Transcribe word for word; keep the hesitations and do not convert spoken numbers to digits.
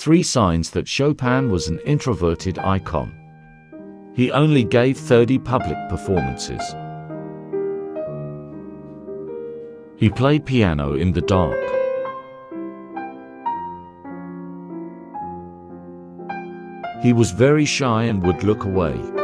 Three signs that Chopin was an introverted icon. He only gave thirty public performances. He played piano in the dark. He was very shy and would look away.